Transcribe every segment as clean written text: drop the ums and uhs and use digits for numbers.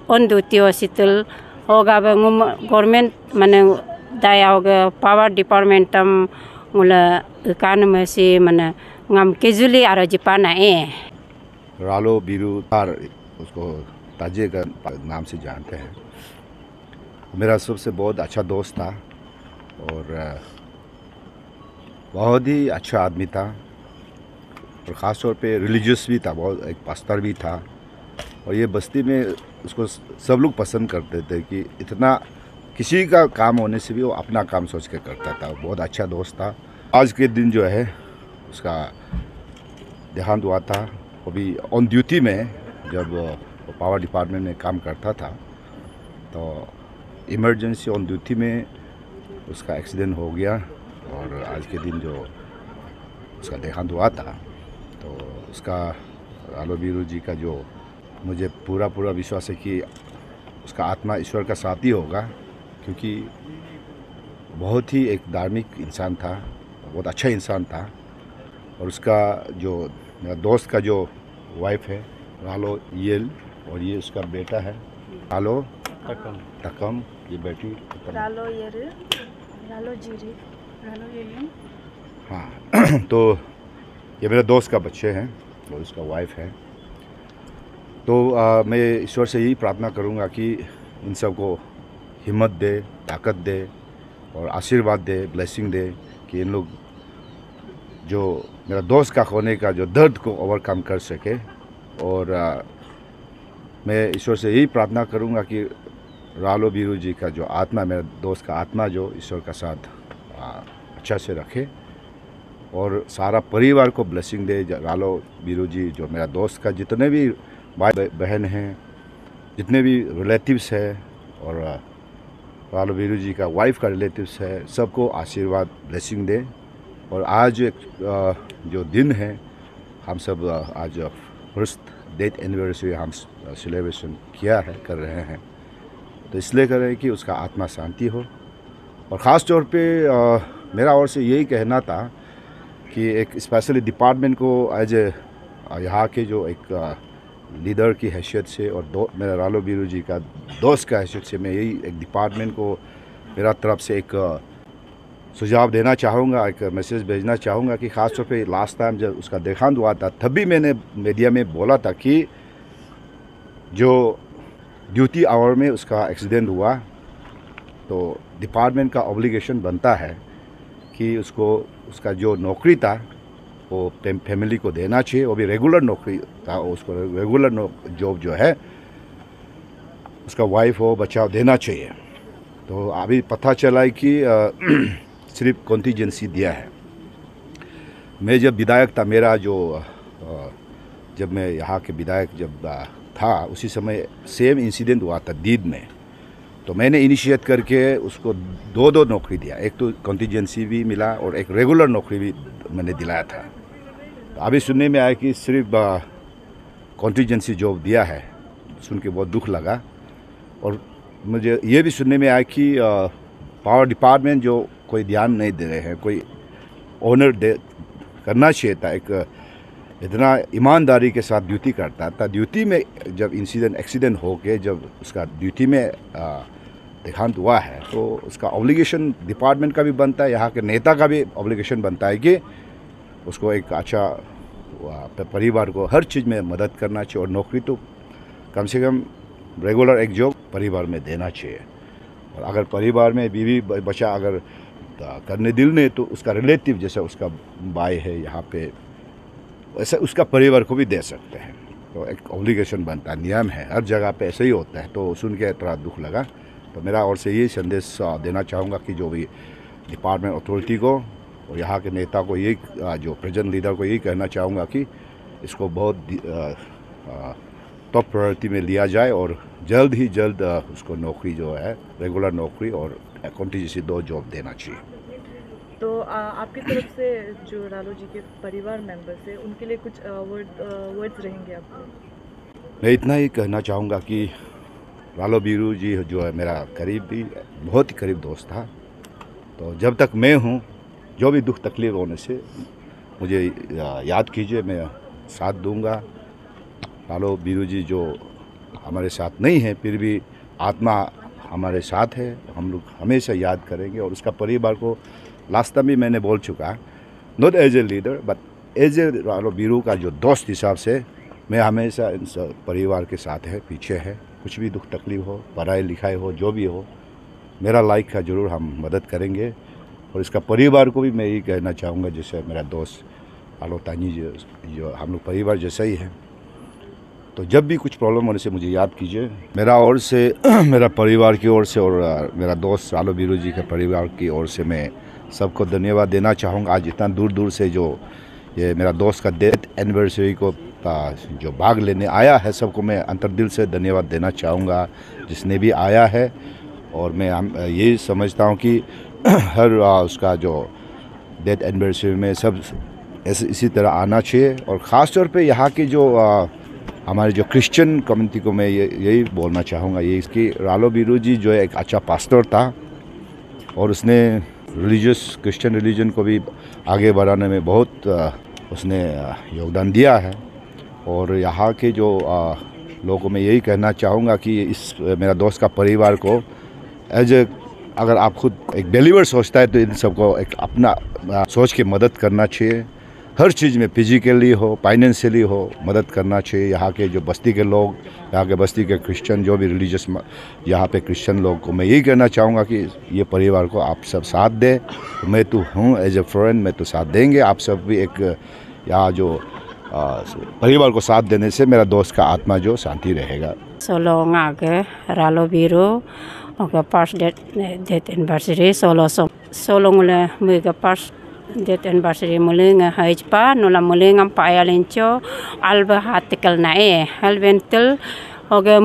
on duty hospital hoga ba government mane daya hoga power department tam mula kan masi mane ngam केजुली आरो जिपाना रालो बीरू तार उसको ताजे का नाम से जानते हैं। मेरा सबसे बहुत अच्छा दोस्त था और बहुत ही अच्छा आदमी था और ख़ास तौर पे रिलीजियस भी था, बहुत एक पास्टर भी था। और ये बस्ती में उसको सब लोग पसंद करते थे कि इतना किसी का काम होने से भी वो अपना काम सोच के करता था। बहुत अच्छा दोस्त था। आज के दिन जो है उसका देहांत हुआ था। अभी ऑन ड्यूटी में जब पावर डिपार्टमेंट में काम करता था तो इमरजेंसी ऑन ड्यूटी में उसका एक्सीडेंट हो गया और आज के दिन जो उसका देहांत हुआ था तो उसका रालो बीरू जी का जो मुझे पूरा विश्वास है कि उसका आत्मा ईश्वर का साथी होगा, क्योंकि बहुत ही एक धार्मिक इंसान था, बहुत अच्छा इंसान था। और उसका जो मेरा दोस्त का जो वाइफ है रालो येल और ये उसका बेटा है रालो तकम, ये बेटी रालो येल, रालो जीरी, रालो येल। हाँ तो ये मेरे दोस्त का बच्चे हैं और उसका वाइफ है। तो मैं ईश्वर से यही प्रार्थना करूँगा कि इन सब को हिम्मत दे, ताकत दे और आशीर्वाद दे, ब्लेसिंग दे कि इन लोग जो मेरा दोस्त का खोने का जो दर्द को ओवरकम कर सके। और मैं ईश्वर से यही प्रार्थना करूंगा कि रालो बीरू जी का जो आत्मा, मेरे दोस्त का आत्मा जो ईश्वर का साथ अच्छा से रखे और सारा परिवार को ब्लेसिंग दे। रालो बीरू जी जो मेरा दोस्त का जितने भी भाई बहन हैं, जितने भी रिलेटिव्स हैं और रालो बीरू जी का वाइफ का रिलेटिव्स है, सबको आशीर्वाद ब्लेसिंग दे। और आज एक जो दिन है हम सब आज फर्स्ट डेथ एनिवर्सरी हम सेलिब्रेशन किया है, कर रहे हैं। तो इसलिए कर रहे हैं कि उसका आत्मा शांति हो। और ख़ास तौर पे मेरा और से यही कहना था कि एक स्पेशली डिपार्टमेंट को एज ए यहाँ के जो एक लीडर की हैसियत से और मेरा रालो बीरू जी का दोस्त का हैसियत से मैं यही एक डिपार्टमेंट को मेरा तरफ से एक सुझाव देना चाहूँगा, एक मैसेज भेजना चाहूँगा कि ख़ास तौर पे लास्ट टाइम जब उसका देहांत हुआ था तभी मैंने मीडिया में बोला था कि जो ड्यूटी आवर में उसका एक्सीडेंट हुआ तो डिपार्टमेंट का ऑब्लिगेशन बनता है कि उसको उसका जो नौकरी था वो फैमिली को देना चाहिए। वो भी रेगुलर नौकरी था, उसको रेगुलर जॉब जो है उसका वाइफ हो बच्चा हो देना चाहिए। तो अभी पता चला है कि सिर्फ कॉन्टीजेंसी दिया है। मैं जब विधायक था, मेरा जो जब मैं यहाँ के विधायक जब था उसी समय सेम इंसिडेंट हुआ था दीद में। तो मैंने इनिशिएट करके उसको दो नौकरी दिया, एक तो कॉन्टीजेंसी भी मिला और एक रेगुलर नौकरी भी मैंने दिलाया था। तो अभी सुनने में आया कि सिर्फ कॉन्टीजेंसी जॉब दिया है, सुन के बहुत दुख लगा। और मुझे ये भी सुनने में आया कि पावर डिपार्टमेंट जो कोई ध्यान नहीं दे रहे हैं, कोई ऑनर दे करना चाहिए था। एक इतना ईमानदारी के साथ ड्यूटी करता था, ड्यूटी में जब एक्सीडेंट हो के जब उसका ड्यूटी में देहांत हुआ है तो उसका ऑब्लिगेशन डिपार्टमेंट का भी बनता है, यहाँ के नेता का भी ऑब्लिगेशन बनता है कि उसको एक अच्छा परिवार को हर चीज़ में मदद करना चाहिए। और नौकरी तो कम से कम रेगुलर एक जॉब परिवार में देना चाहिए। और अगर परिवार में बीवी बच्चा अगर करने दिल नहीं तो उसका रिलेटिव जैसे उसका भाई है यहाँ पे, वैसे उसका परिवार को भी दे सकते हैं। तो एक ऑब्लिगेशन बनता है, नियम है, हर जगह पे ऐसे ही होता है। तो सुन के थोड़ा दुख लगा। तो मेरा और से यही संदेश देना चाहूँगा कि जो भी डिपार्टमेंट अथॉरिटी को और यहाँ के नेता को यही जो प्रेजेंट लीडर को यही कहना चाहूँगा कि इसको बहुत टॉप प्रायोरिटी में लिया जाए और जल्द ही जल्द उसको नौकरी जो है रेगुलर नौकरी और कॉन्टीजेंसी 2 जॉब देना चाहिए। तो आपकी तरफ से जो रालो जी के परिवार मेंबर्स हैं उनके लिए कुछ वर्ड्स रहेंगे आपको? मैं इतना ही कहना चाहूँगा कि रालो बीरू जी जो है मेरा करीबी, बहुत ही करीब दोस्त था। तो जब तक मैं हूँ, जो भी दुख तकलीफ होने से मुझे याद कीजिए, मैं साथ दूंगा। रालो बीरू जी जो हमारे साथ नहीं है, फिर भी आत्मा हमारे साथ है, हम लोग हमेशा याद करेंगे। और उसका परिवार को लास्ट टाइम भी मैंने बोल चुका, not as a leader but as a रालो बीरू का जो दोस्त हिसाब से मैं हमेशा इन सब परिवार के साथ है, पीछे है। कुछ भी दुख तकलीफ हो, पढ़ाई लिखाई हो, जो भी हो, मेरा लाइक का ज़रूर हम मदद करेंगे। और इसका परिवार को भी मैं यही कहना चाहूँगा, जैसे मेरा दोस्त आलो तानी जो हम लोग परिवार जैसा ही है, तो जब भी कुछ प्रॉब्लम होने से मुझे याद कीजिए। मेरा ओर से मेरा परिवार की ओर से और मेरा दोस्त आलो बीरू जी के परिवार की ओर से मैं सबको धन्यवाद देना चाहूँगा। आज इतना दूर दूर से जो ये मेरा दोस्त का डेथ एनिवर्सरी को जो भाग लेने आया है, सबको मैं अंतर्दिल से धन्यवाद देना चाहूँगा जिसने भी आया है। और मैं यही समझता हूँ कि हर उसका जो डेथ एनिवर्सरी में सब ऐसे इसी तरह आना चाहिए। और ख़ास तौर पे यहाँ की जो हमारे जो क्रिश्चियन कम्युनिटी को मैं यही बोलना चाहूँगा, ये इसकी रालो बीरू जी जो एक अच्छा पास्टर था और उसने रिलीजियस क्रिश्चियन रिलीजन को भी आगे बढ़ाने में बहुत उसने योगदान दिया है। और यहाँ के जो लोगों को मैं यही कहना चाहूँगा कि इस मेरा दोस्त का परिवार को एज ए अगर आप खुद एक बिलीवर सोचता है तो इन सबको एक अपना सोच के मदद करना चाहिए। हर चीज़ में फिजिकली हो, फाइनेंशियली हो, मदद करना चाहिए। यहाँ के जो बस्ती के लोग, यहाँ के बस्ती के क्रिश्चियन जो भी रिलीजियस यहाँ पे क्रिश्चियन लोग को मैं यही कहना चाहूँगा कि ये परिवार को आप सब साथ दें। मैं तो हूँ एज ए फ्रेंड, मैं तो साथ देंगे। आप सब भी एक यहाँ जो परिवार को साथ देने से मेरा दोस्त का आत्मा जो शांति रहेगा। Solo ngage Ralo Biru oke pas det anniversary solo ngule muga pas det anniversary mulinga hajpa nula mulinga paya lencho alba hatikal nae halventel oke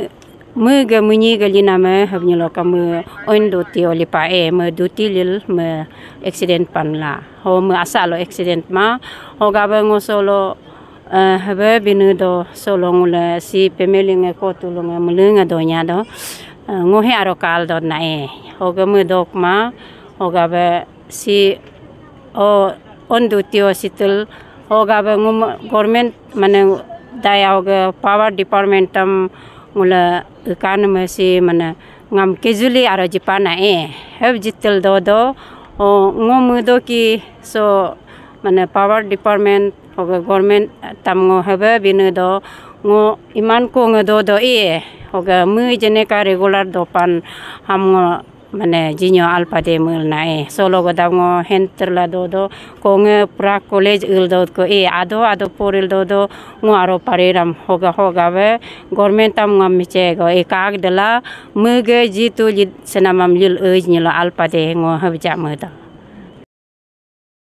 muga munyi galina me habnyalo kamu ondo ti oli pae me duti lil me accident panla ho me asalo accident ma hoga bango solo habe binudo solo ngule si pemelinga kotulunga mulinga donya do ngohe aro kal do nae hoga mu dok ma hoga be si o ondutio situl hoga be government mane daya hoga power department tam ngula kan me si mane ngam kejuli aro jipana heb jitel do ngomu do ki so mane power department hoga government tam ngo habe binudo ngo iman ko ngo do hoga mu jene ka regular dopan ham ngo mane jinyo alpade mul nae solo goda ngo henterla do ko nge pra college il do ko ado poril do ngo aro pariram hoga be government tam ngam miche go kag dela mu ge jitu senamam lil nyila alpade ngo habja mu do